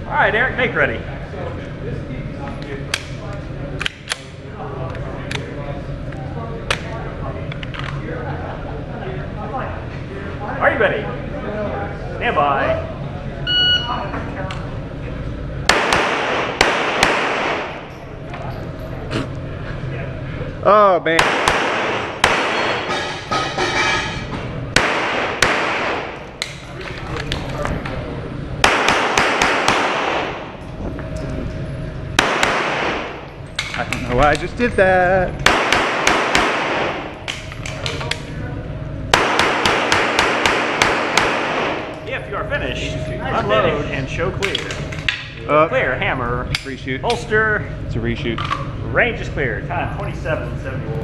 All right, Eric, make ready. Are you ready? Stand by. Oh, man. I don't know why I just did that. If you are finished, unload and show clear. Clear, hammer, Reshoot. holster. It's a reshoot. Range is clear. Time 27:71.